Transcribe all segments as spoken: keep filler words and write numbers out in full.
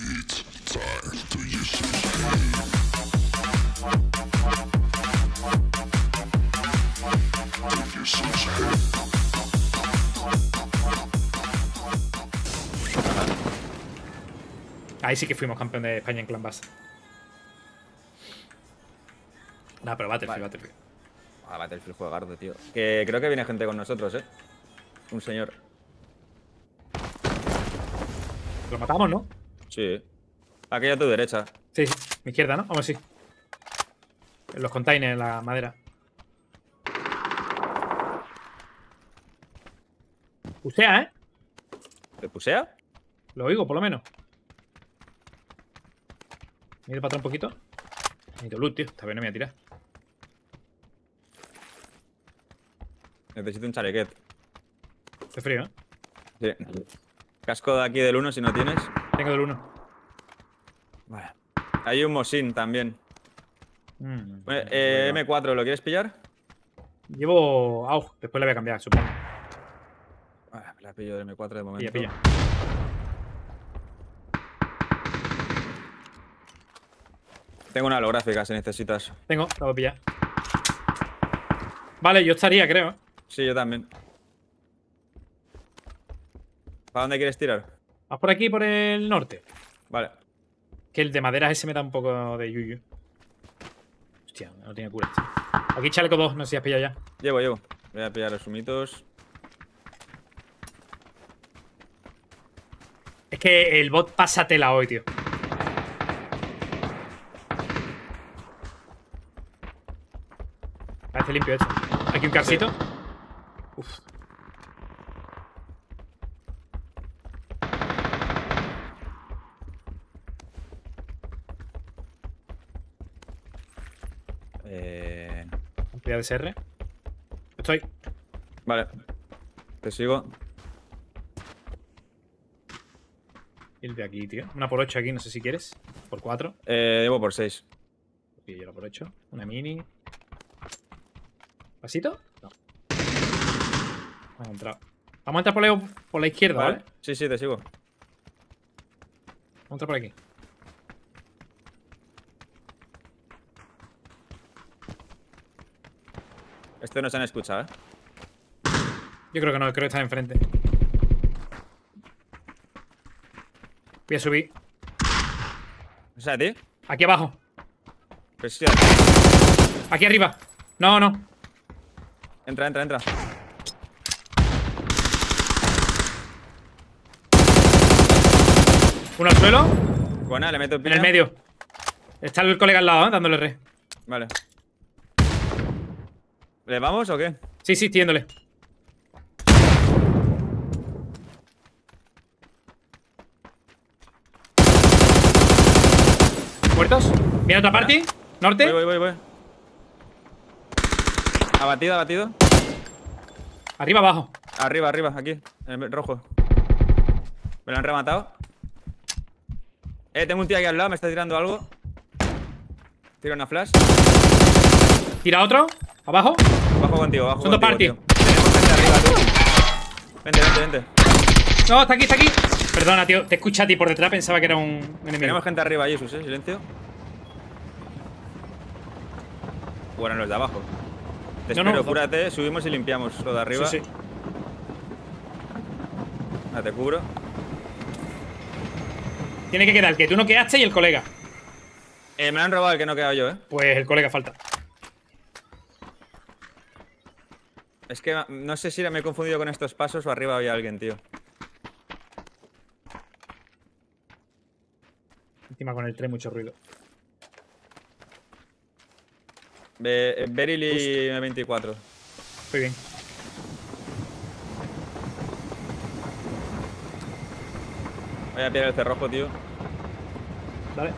Ahí sí que fuimos campeón de España en Clan Base. Nah, pero Battlefield, vale. Battlefield. Ah, Battlefield juegardo, tío. Que creo que viene gente con nosotros, eh. Un señor. Lo matamos, ¿no? Sí. Aquí a tu derecha. Sí, sí. Mi izquierda, ¿no? Vamos, sí. En los containers, en la madera. Pusea, ¿eh? ¿Te pusea? Lo oigo, por lo menos. Me he ido para atrás un poquito. Necesito loot, tío. Esta vez no me voy a tirar. Necesito un chalequet. Hace frío, ¿eh? Sí. Casco de aquí del uno si no tienes. Tengo del uno. Vale. Hay un Mosin también. Mm, bueno, eh, eme cuatro, ¿lo quieres pillar? Llevo A U G. Después la voy a cambiar, supongo. Vale, la pillo de eme cuatro de momento. Pilla, pilla. Tengo una holográfica si necesitas. Tengo, la voy a pillar. Vale, yo estaría, creo. Sí, yo también. ¿Para dónde quieres tirar? Vas por aquí, por el norte. Vale. Que el de madera ese me da un poco de yuyu. Hostia, no tiene cura. Tío. Aquí chaleco dos, no sé si has pillado ya. Llevo, llevo. Voy a pillar los humitos. Es que el bot pasa tela hoy, tío. Parece limpio esto. Aquí un casito. Sí. Uf. Eh... Ampliar de ese erre. Estoy. Vale. Te sigo. El de aquí, tío. Una por ocho aquí, no sé si quieres. Por cuatro. Eh, llevo por seis. Y yo la por ocho. Una mini. ¿Pasito? No. Vamos a entrar. Vamos a entrar por la, por la izquierda, ¿vale? ¿vale? Sí, sí, te sigo. Vamos a entrar por aquí. Este no se han escuchado, ¿eh? Yo creo que no, creo que está enfrente. Voy a subir. ¿Es a ti? Aquí abajo. Pues sí, aquí arriba. No, no. Entra, entra, entra. Uno al suelo. Buena, le meto en el medio. Está el colega al lado, ¿eh? Dándole re. Vale. ¿Le vamos o qué? Sí, sí, estoy yéndole. ¿Muertos? ¿Viene otra party? ¿Norte? Voy, voy, voy, voy. Abatido, abatido. Arriba, abajo. Arriba, arriba, aquí. En el rojo. Me lo han rematado. Eh, tengo un tío aquí al lado, me está tirando algo. Tira una flash. Tira otro. Abajo. Bajo contigo, bajo Son dos party. Tenemos gente arriba, tú. Vente, vente, vente. No, está aquí, está aquí. Perdona, tío. Te escucha a ti por detrás. Pensaba que era un enemigo. Tenemos gente arriba, Jesus, eh. Silencio. Bueno, los de abajo. Te no, espero, no, cúrate. Subimos y limpiamos lo de arriba. Sí, sí. Ah, te cubro. Tiene que quedar el que tú no quedaste y el colega. Eh, me lo han robado el que no he quedado yo, eh. Pues el colega falta. Es que no sé si me he confundido con estos pasos o arriba había alguien, tío. Encima con el tren mucho ruido. Be Beryl y eme veinticuatro. Muy bien. Voy a pillar el cerrojo, tío. Vale.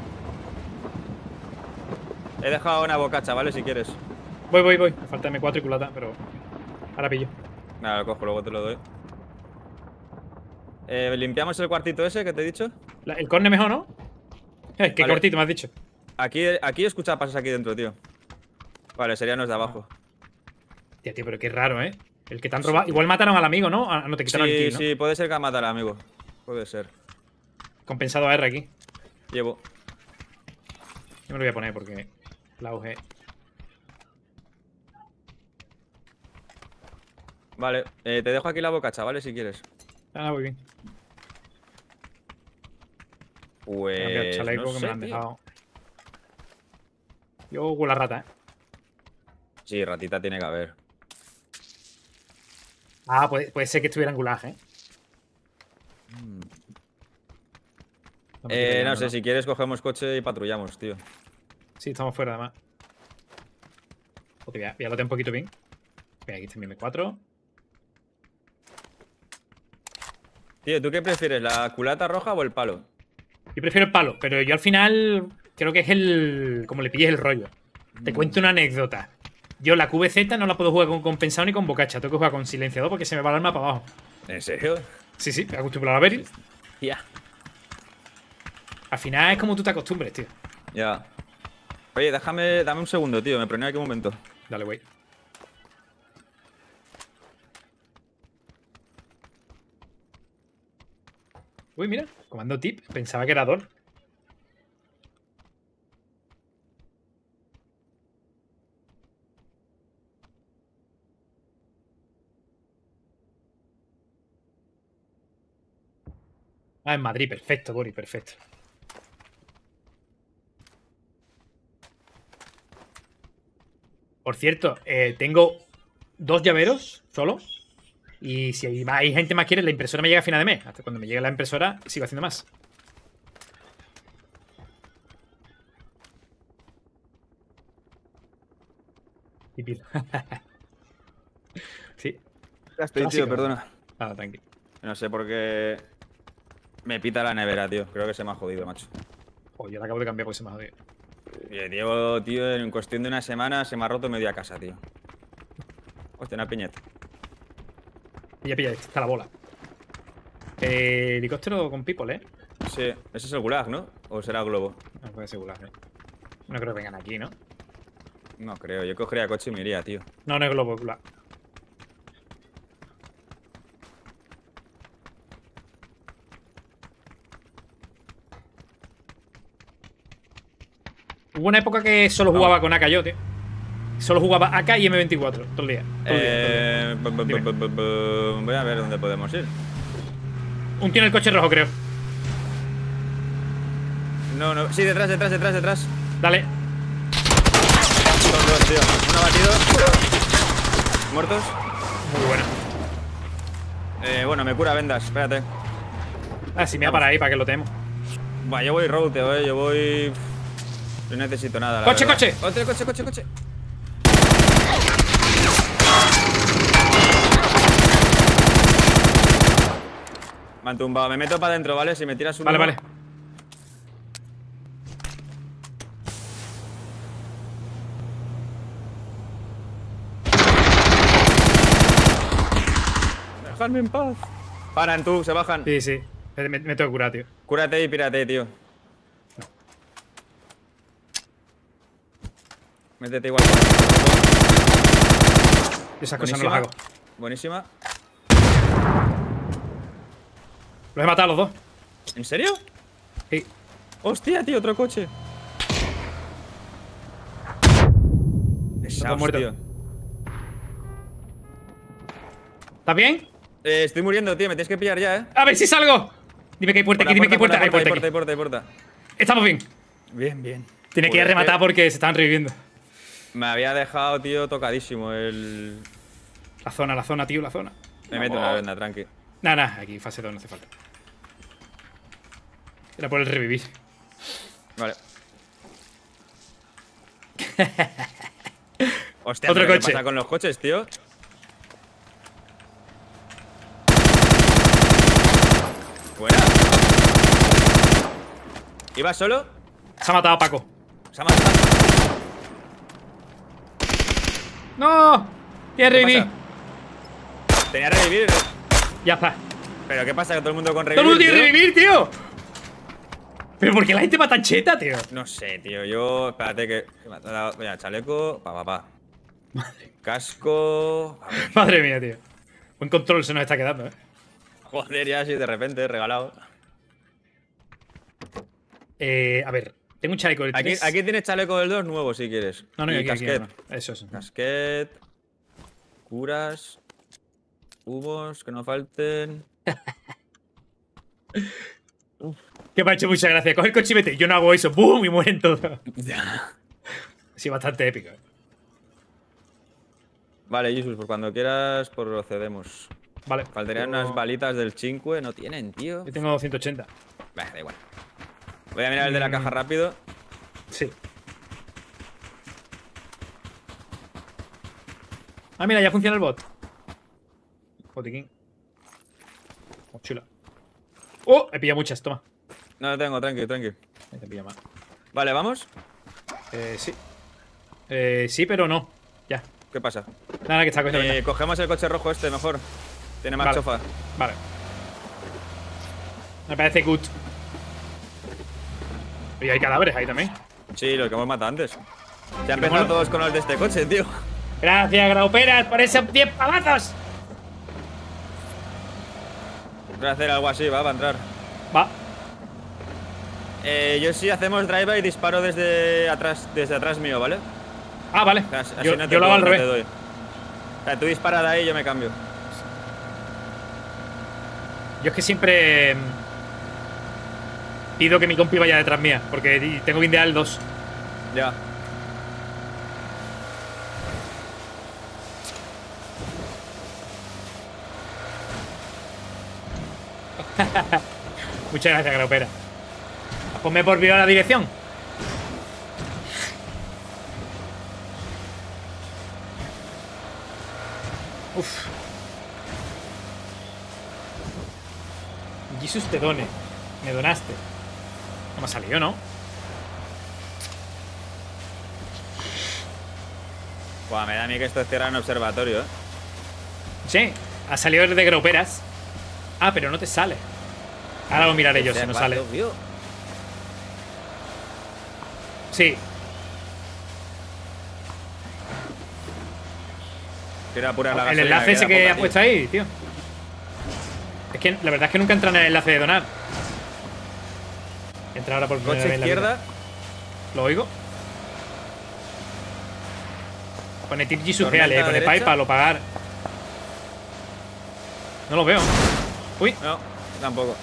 He dejado una bocacha, ¿vale? Si quieres. Voy, voy, voy. Me falta eme cuatro y culata, pero ahora pillo. Nada, lo cojo, luego te lo doy. Eh, ¿Limpiamos el cuartito ese que te he dicho? La, el corne mejor, ¿no? Eh, ¿Qué vale. Cortito me has dicho? Aquí, aquí escucha pasos aquí dentro, tío. Vale, serían los de abajo. Tía, tío, pero qué raro, ¿eh? El que te han robado. Sí. Igual mataron al amigo, ¿no? Ah, no te quitaron sí, el kill, ¿no? Sí, puede ser que ha matado al amigo. Puede ser. Compensado a erre aquí. Llevo. Yo me lo voy a poner porque la auge. Vale, eh, te dejo aquí la bocacha, ¿vale? Si quieres. Ah, muy bien. Pues. Me he cambiado el chaleco no que me sé, lo han tío. dejado. Yo con la rata, ¿eh? Sí, ratita tiene que haber. Ah, puede, puede ser que estuviera en gulag, ¿eh? No, me Eh, estoy no pillando, sé, si quieres cogemos coche y patrullamos, tío. Sí, estamos fuera, además. Ok, ya, ya lo tengo un poquito bien. Mira, aquí está mi M cuatro. Tío, ¿tú qué prefieres, la culata roja o el palo? Yo prefiero el palo, pero yo al final creo que es el... como le pilles el rollo. Te Mm. cuento una anécdota. Yo la Q V Z no la puedo jugar con compensado ni con bocacha. Tengo que jugar con silenciador porque se me va el arma para abajo. ¿En serio? Sí, sí, me acostumbrado a ver. Ya. Al final es como tú te acostumbres, tío. Ya. Oye, déjame, dame un segundo, tío. Me proneo aquí un momento. Dale, güey. Uy, mira, comando tip. Pensaba que era Dor. Ah, en Madrid, perfecto, Bori, perfecto. Por cierto, eh, tengo dos llaveros solo. Y si hay, más- hay gente más quiere, la impresora me llega a final de mes. Hasta cuando me llegue la impresora, sigo haciendo más. Y sí. Ya estoy, Clásico. tío, perdona. Nada, tranqui. No sé por qué me pita la nevera, tío. Creo que se me ha jodido, macho. Oh, yo la acabo de cambiar porque se me ha jodido. Y Diego, tío, en cuestión de una semana se me ha roto media casa, tío. Hostia, una piñeta. Pilla, pilla, está la bola. Eh, helicóptero con people, ¿eh? Sí, ese es el gulag, ¿no? ¿O será globo? No puede ser gulag, ¿eh? No creo que vengan aquí, ¿no? No creo, yo cogería coche y me iría, tío. No, no es globo, es gulag. Hubo una época que solo jugaba con A K yo, tío. Solo jugaba A K y M veinticuatro todo el día. Todo el día, todo el día. Eh, bu- bu- Dime. bu- bu- bu- voy a ver dónde podemos ir. Un tío en el coche rojo, creo. No, no. Sí, detrás, detrás, detrás, detrás. Dale. Son dos, tío. Uno abatido. Muertos. Muy buena. Eh, bueno, me cura vendas. Espérate. Ah, sí, me va para ahí, para que lo tenemos. Buah, yo voy route, eh. Yo voy. No necesito nada. la ¡Coche, verdad. coche! Otro coche, coche, coche. Me han tumbado. Me meto para adentro, ¿vale? Si me tiras un. Vale, humo- vale. Dejadme en paz. Paran tú, se bajan. Sí, sí. Me, me tengo que curar, tío. Cúrate y pírate, tío. Métete igual. Esas cosas no las Buenísima. hago. Buenísima. Los he matado a los dos. ¿En serio? Sí. Hostia, tío, otro coche. Pesaos, muertos. tío. ¿Estás bien? Eh, estoy muriendo, tío. Me tienes que pillar ya, eh. A ver si salgo. Dime que hay puerta Por aquí, la dime que hay puerta, puerta. Hay por la puerta puerta, hay aquí. puerta, hay puerta. Estamos bien. Bien, bien. Tiene que ir a Joder, rematar que porque se estaban reviviendo. Me había dejado, tío, tocadísimo el. La zona, la zona, tío, la zona. Me meto una venda, tranqui. Nada, nada, aquí fase dos no hace falta. Era por el revivir. Vale. Hostia, Otro ¿pero qué coche. pasa con los coches, tío? Buena. ¿Ibas solo? Se ha matado a Paco. Se ha matado. ¡No! Tiene ¿Qué revivir. pasa? Tenía revivir. Ya está. ¿Pero qué pasa? Que todo el mundo con ¡Todo revivir. el mundo tiene tío? revivir, tío! ¿Pero por qué la gente va tan cheta, tío? No sé, tío. Yo. Espérate que. que me ha dado- Mira, chaleco. Pa, pa, pa. Casco. A ver. Madre mía, tío. Buen control se nos está quedando, eh. Joder, ya así de repente, regalado. Eh, a ver, tengo un chaleco del Aquí, tres. aquí tienes chaleco del dos nuevo si quieres. No, no, y aquí, aquí, casquet. no. Eso, eso. Casquet. Curas. Humos, que no falten. Que me ha hecho mucha gracia. Coge el coche y vete. Yo no hago eso. ¡Bum! Y mueren todos. Ya. Sí, bastante épico. Vale, Jesus, por cuando quieras procedemos. Vale. Faltarían yo... unas balitas del cinque. No tienen, tío. Yo tengo ciento ochenta. Bah, da igual. Voy a mirar el de la Mm. caja rápido. Sí. Ah, mira, ya funciona el bot. Botiquín. Mochila. ¡Oh! He pillado muchas, toma. No lo tengo, tranqui, tranqui. Ahí te pilla más. Vale, ¿vamos? Eh, sí. Eh, sí, pero no. Ya. ¿Qué pasa? Nada, que está cogiendo Eh, ventaja. cogemos el coche rojo este mejor. Tiene más Vale. chofa. Vale. Me parece good. Y hay cadáveres ahí también. Sí, los que hemos matado antes. Se han Pero empezado bueno. todos con los de este coche, tío. Gracias, Grauperas, por esos diez pavazos. Voy a hacer algo así, va, para entrar. Va. Eh, yo sí hacemos drive y disparo desde atrás, desde atrás mío, ¿vale? Ah, vale. O sea, así Yo, no te yo lo hago al puedo- no te revés. doy. O sea, tú dispara de ahí y yo me cambio. Yo es que siempre mm, pido que mi compi vaya detrás mía, porque di- tengo que idear el dos. Ya. Muchas gracias, Graupera. Ponme por vivo la dirección. Uf. Jesus te done. Me donaste. No me ha salido, ¿no? Buah, me da a mí que esto es tierra en observatorio, ¿eh? Sí, ha salido el de Grauperas. Ah, pero no te sale. Ahora lo miraré yo si no sale. Observatorio. Sí, Quiero apurar la el gasolina, enlace ese queda que poca, has tío. puesto ahí, tío. Es que la verdad es que nunca entra en el enlace de donar. Entra ahora por primera Coche vez en la vida. izquierda. ¿Lo oigo? Pone tip Jesus Tormenta Real, eh. Pone derecha. PayPal o pagar. No lo veo. Uy, No, tampoco.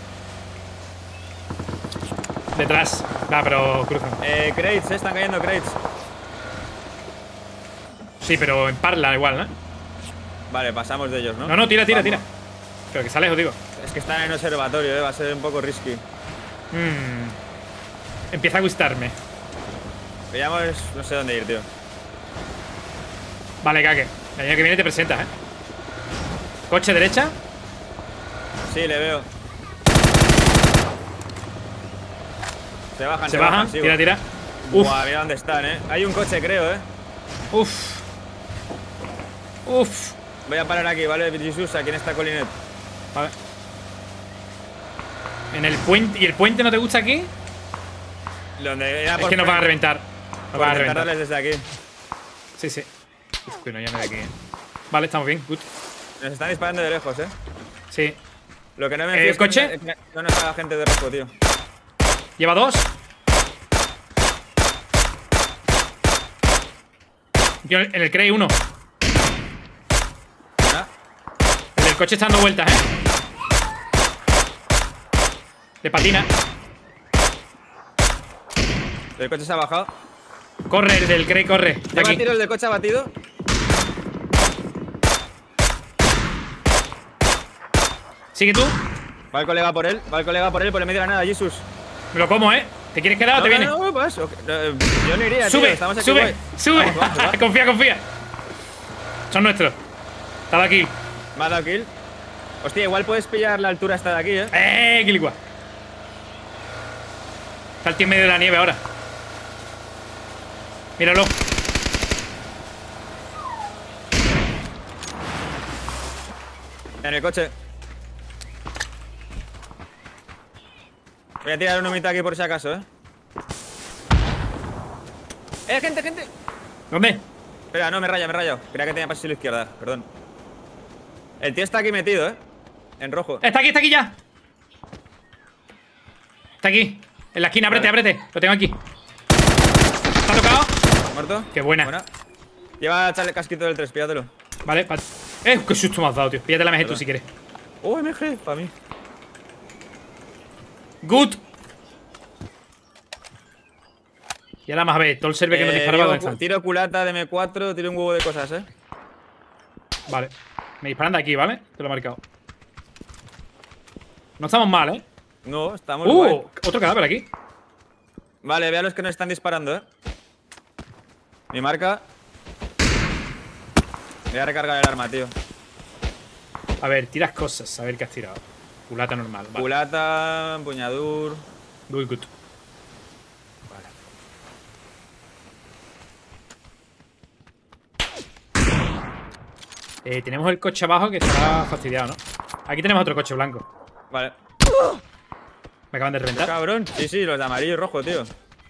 detrás. Va, pero cruzan. Eh, crates, eh, están cayendo crates. Sí, pero en parla igual, ¿no? Vale, pasamos de ellos, ¿no? No, no, tira, tira, Vamos. tira. Pero que sales, os digo. Es que están en observatorio, eh. Va a ser un poco risky. Mm. Empieza a gustarme. Veamos, no sé dónde ir, tío. Vale, Kake. El año que viene te presentas, ¿eh? Coche derecha. Sí, le veo. Se bajan, Se bajan. sigo. Tira, tira. Uf, Buah, mira dónde están, eh. Hay un coche, creo, eh. uf. Uf. Voy a parar aquí, ¿vale? Jesus, aquí en esta colineta. Vale. En el puente. ¿Y el puente no te gusta aquí? Donde era Es por que nos van a frente, reventar. Nos por van a intentar reventar. darles desde aquí. Sí, sí. Uf, pero ya no de aquí. ¿eh? Vale, estamos bien. Good. Nos están disparando de lejos, eh. Sí. Lo que no me ¿El fío es que coche? no- no nos haga gente de rojo, tío. Lleva dos. Yo en el Crey uno. Ah, El del coche está dando vueltas, ¿eh? De patina. el coche se ha bajado. Corre, el del Crey, corre. De ¿Lleva aquí. tiro el del coche abatido? Sigue tú. Va el colega por él, va el colega por él, por el medio de la nada, Jesus. Me lo como, ¿eh? ¿Te quieres quedar o te No, viene? no, no, vas, ok. No, eh, yo no iría, tío. Sube, Estamos aquí, sube, guay. sube. Vamos, vamos, va. confía, confía. Son nuestros. Está de aquí. Me ha dado kill. Hostia, igual puedes pillar la altura esta de aquí, eh. ¡Eh, Quilicua! Está el tío en medio de la nieve ahora. Míralo. En el coche. Voy a tirar un humito aquí por si acaso, eh. ¡Eh, gente, gente! ¿Dónde? Espera, no, me he rayado, me he rayado. Creía que tenía pasillo a la izquierda, perdón. El tío está aquí metido, eh. En rojo. Está aquí, está aquí ya. Está aquí. En la esquina, ábrete, Vale. ábrete. Lo tengo aquí. ¿Está tocado? ¿Muerto? Qué buena. Buena. Lleva el casquito del tres, pídatelo. Vale, pa- Eh, qué susto me has dado, tío. Píllate la M G tú Perdón. si quieres. Oh, M G, para mí. Good. Y ahora más a ver, todo el server que nos Eh, disparaba, digo, ¿dónde están? tiro culata de M cuatro, tiro un huevo de cosas, eh. Vale. Me disparan de aquí, ¿vale? Te lo he marcado. No estamos mal, ¿eh? No, estamos guay. ¡Uh! Otro cadáver aquí. Vale, ve a los que nos están disparando, eh. Mi marca. Voy a recargar el arma, tío. A ver, tiras cosas. A ver qué has tirado. Culata normal. Vale. Culata, empuñadur. Muy good. Vale. Eh, tenemos el coche abajo que estará fastidiado, ¿no? Aquí tenemos otro coche blanco. Vale. Me acaban de reventar. Cabrón. Sí, sí, los de amarillo y rojo, tío.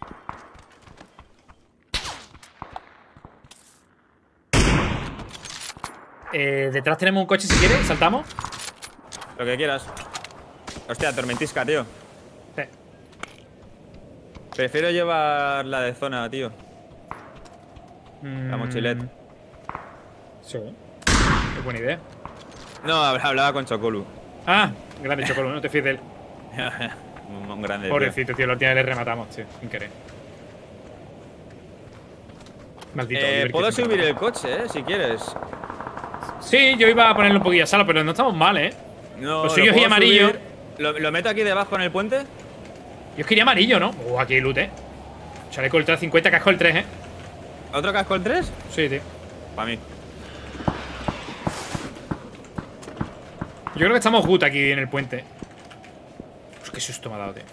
Eh, detrás tenemos un coche si quieres. Saltamos. Lo que quieras. Hostia, tormentisca, tío. Sí. Prefiero llevar la de zona, tío. La Mm, mochileta. Sí. Qué buena idea. No, hablaba con Chocolu. Ah, grande Chocolo, no te fíes de él. un, un grande. Pobrecito, tío, la última vez le rematamos, tío, sin querer. Maldito. Eh, Oliver, puedo que siempre- subir el coche, eh, si quieres. Sí, yo iba a ponerle un poquillo a sala, pero no estamos mal, ¿eh? No, Los lo suyos y puedo amarillo. subir. ¿Lo, lo meto aquí debajo en el puente? Yo quería amarillo, ¿no? Uh, aquí hay loot, ¿eh? Chaleco ultra cincuenta, casco el tres, ¿eh? ¿Otro casco el tres? Sí, tío. Para mí. Yo creo que estamos good aquí en el puente. Uf, qué susto me ha dado, tío.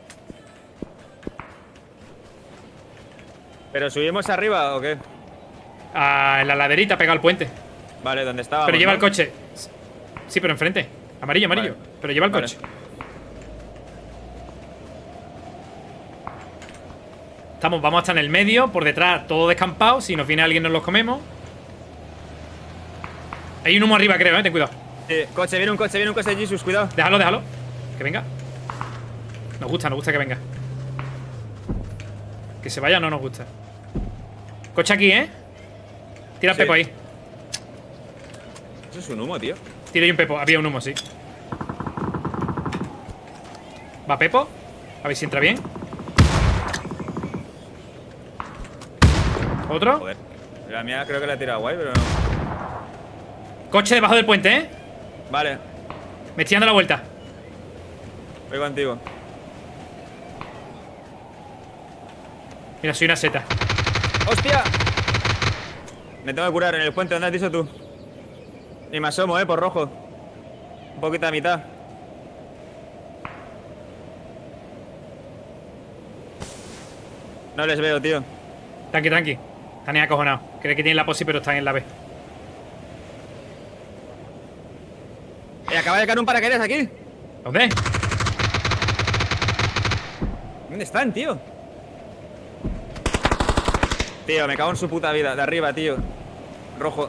¿Pero subimos arriba o qué? Ah, en la laderita pega al puente. Vale, ¿dónde estaba? Pero lleva el coche. Sí, pero enfrente. Amarillo, amarillo. Vale. Pero lleva el Vale. coche. Estamos, vamos a estar en el medio, por detrás, todo descampado. Si nos viene alguien, nos los comemos. Hay un humo arriba, creo, eh. Ten cuidado. Sí, coche, viene un coche, viene un coche, Jesus, cuidado. Déjalo, déjalo. Que venga. Nos gusta, nos gusta que venga. Que se vaya, no nos gusta. Coche aquí, ¿eh? Tira el Sí. pepo ahí. Eso es un humo, tío. Tira ahí un pepo. Había un humo, sí. Va Pepo. A ver si entra bien. Otro. Joder. La mía creo que la he tirado guay, pero no. Coche debajo del puente, ¿eh? Vale, Me estoy dando la vuelta. voy contigo. Mira, soy una seta. ¡Hostia! Me tengo que curar en el puente, ¿dónde has dicho tú? Y me asomo, eh, por rojo. Un poquito a mitad. No les veo, tío. Tranqui, tranqui. Están ahí acojonados. Cree que tienen la posi, pero están en la B. Eh, acaba de caer un paracaídas aquí. ¿Dónde? ¿Dónde están, tío? Tío, me cago en su puta vida. De arriba, tío. Rojo.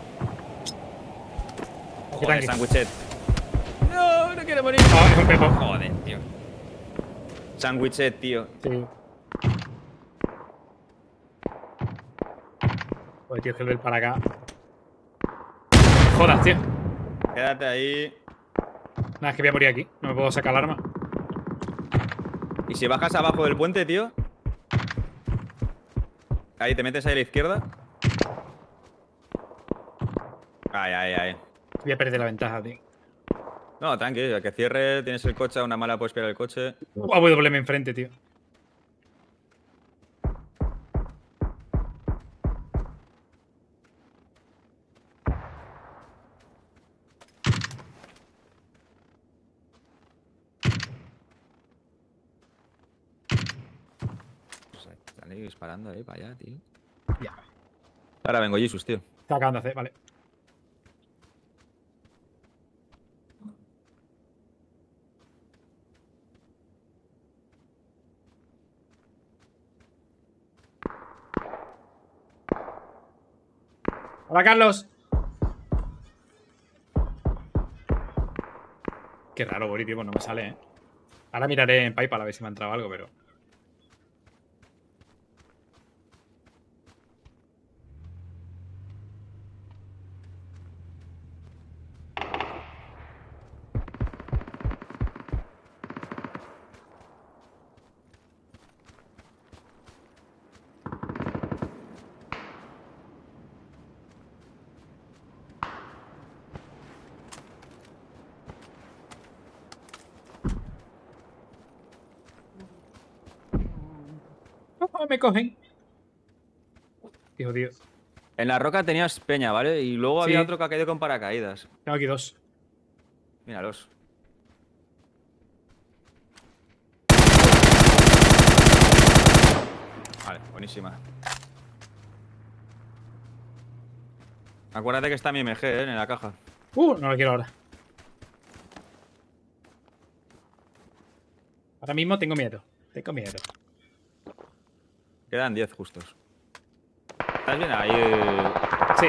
Joder, tranqui. sandwichet. No, no quiero morir. Oh, es un Pepo. Joder, tío. Sandwichet, tío. Sí. Joder, tío, es que el del para acá. Jodas, tío. Quédate ahí. Nada, es que voy a morir aquí. No me puedo sacar el arma. Y si bajas abajo del puente, tío. Ahí, te metes ahí a la izquierda. Ay, ay, ay. Voy a perder la ventaja, tío. No, tranqui, al que cierre, tienes el coche, a una mala puedes pillar el coche. A W me enfrente, tío. Están ahí disparando ahí para allá, tío. Ya. Ahora vengo, Jesus, tío. Está acabando de hacer, vale. Hola, Carlos. Qué raro, Bori, tío, pues no me sale, ¿eh? Ahora miraré en PayPal a ver si me ha entrado algo, pero... No me cogen. Qué jodido. En la roca tenías peña, ¿vale? Y luego Sí. había otro que ha caído con paracaídas. Tengo aquí dos. Míralos. Vale, buenísima. Acuérdate que está mi M G, ¿eh? En la caja. Uh, no lo quiero ahora. Ahora mismo tengo miedo. Tengo miedo. Quedan diez justos. ¿Estás bien ahí? Sí.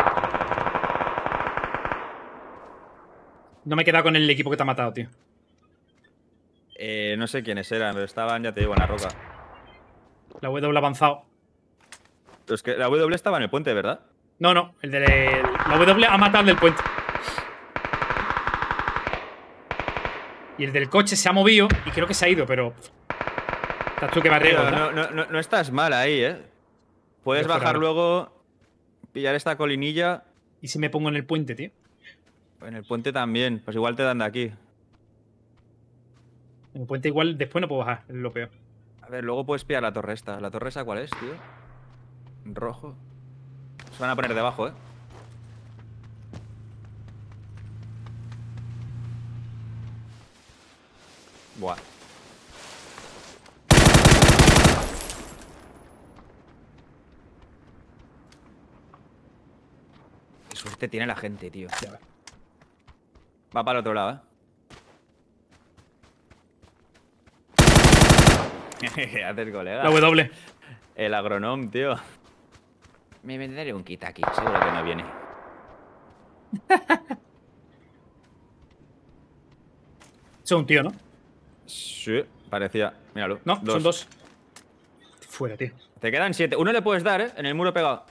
No me he quedado con el equipo que te ha matado, tío. Eh, no sé quiénes eran, pero estaban, ya te digo, en la roca. La W ha avanzado. Los que, la W estaba en el puente, ¿verdad? No, no. El de la W ha matado al del puente. Y el del coche se ha movido y creo que se ha ido, pero... Estás tú que me arriesgo, Tío, ¿no? no, no, no, no estás mal ahí, ¿eh? Puedes Yo fuera bajar ahora. luego, pillar esta colinilla. ¿Y si me pongo en el puente, tío? En el puente también, pues igual te dan de aquí. En el puente igual después no puedo bajar, es lo peor. A ver, luego puedes pillar la torre esta. ¿La torre esa cuál es, tío? Rojo. Se van a poner debajo, ¿eh? Buah. Qué suerte tiene la gente, tío. Ya ves. Va para el otro lado, ¿eh? ¿Qué haces, colega? La W. El agronóm, tío. Me venderé un kit aquí, seguro que no viene. Son un tío, ¿no? Sí, parecía. Míralo. No, son dos. Fuera, tío. Te quedan siete. Uno le puedes dar, ¿eh? En el muro pegado.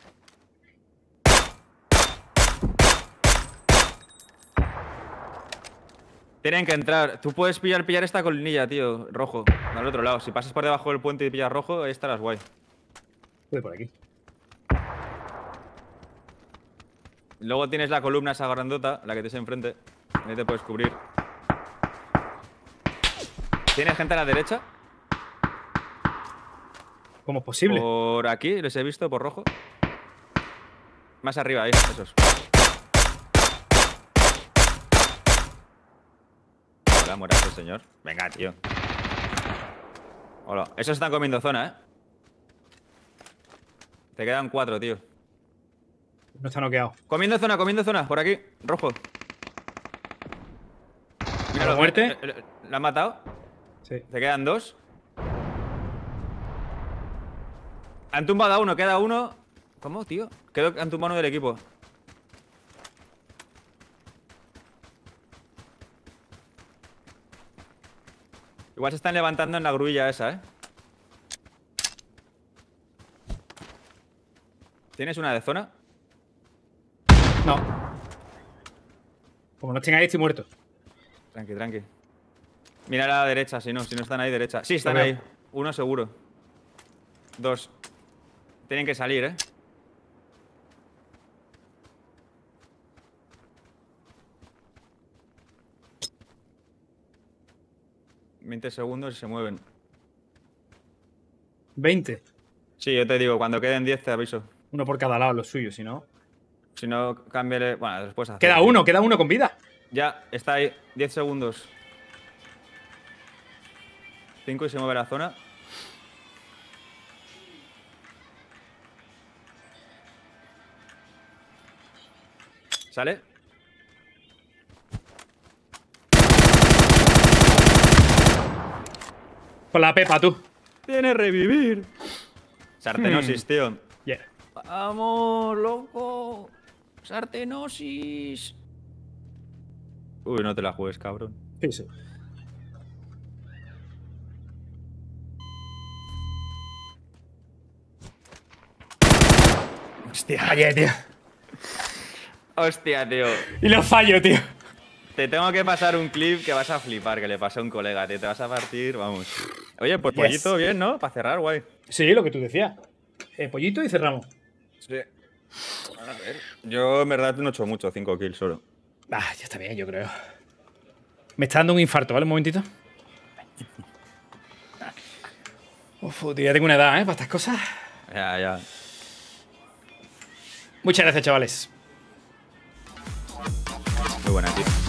Tienen que entrar. Tú puedes pillar, pillar esta colinilla, tío. Rojo. Al otro lado. Si pasas por debajo del puente y pillas rojo, ahí estarás guay. Voy por aquí. Luego tienes la columna esa grandota, la que tienes enfrente. Ahí te puedes cubrir. ¿Tienes gente a la derecha? ¿Cómo es posible? Por aquí, les he visto, por rojo. Más arriba, ahí, esos. Hola, muera este señor. Venga, tío. Hola. Esos están comiendo zona, ¿eh? Te quedan cuatro, tío. No está noqueado. Comiendo zona, comiendo zona. Por aquí, rojo. ¿La muerte? eh, eh, ¿La han matado? Sí. Te quedan dos. Han tumbado a uno, queda uno. ¿Cómo, tío? Quedó, han tumbado uno del equipo. Igual se están levantando en la grulla esa, ¿eh? ¿Tienes una de zona? No. Como no estén ahí, estoy muerto. Tranqui, tranqui. Mira a la derecha, si no, si no están ahí, derecha. Sí, están Lo veo. ahí. Uno seguro. Dos. Tienen que salir, ¿eh? veinte segundos y se mueven. veinte. Sí, yo te digo, cuando queden diez te aviso. Uno por cada lado, lo suyo, si no. Si no, cámbiale. Bueno, después hacer. Queda tío. uno, queda uno con vida. Ya, está ahí. diez segundos. cinco y se mueve la zona. ¿Sale? Con la pepa, tú. Tiene revivir. Sartenosis, Hmm. tío. Yeah. Vamos, loco. Sartenosis. Uy, no te la juegues, cabrón. Sí, sí. Hostia. Fallé, tío. Hostia, tío. Y lo fallo, tío. Te tengo que pasar un clip que vas a flipar, que le pasó a un colega, tío. Te vas a partir, vamos. Oye, pues Yes. pollito bien, ¿no? Para cerrar, guay. Sí, lo que tú decías. Eh, pollito y cerramos. Sí. A ver. Yo, en verdad, no he hecho mucho, cinco kills solo. Ah, ya está bien, yo creo. Me está dando un infarto, ¿vale? Un momentito. Uf, tío, ya tengo una edad, ¿eh? Para estas cosas. Ya, ya. Muchas gracias, chavales. Muy buena, tío.